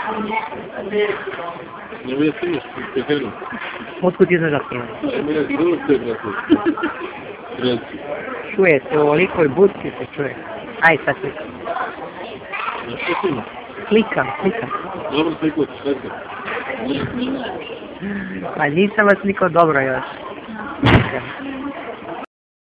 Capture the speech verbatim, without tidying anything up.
Ne voy a hacer pequeño. Otkud ti znaš da snima? Ne voy a hacer brate. Čuje se, u ovolikoj budci se čuje. Aj sad klikam. Na što snima? Klikam, klikam. Dobro sliku, sliku. Pa nisam vas nikao dobro još. Klikam.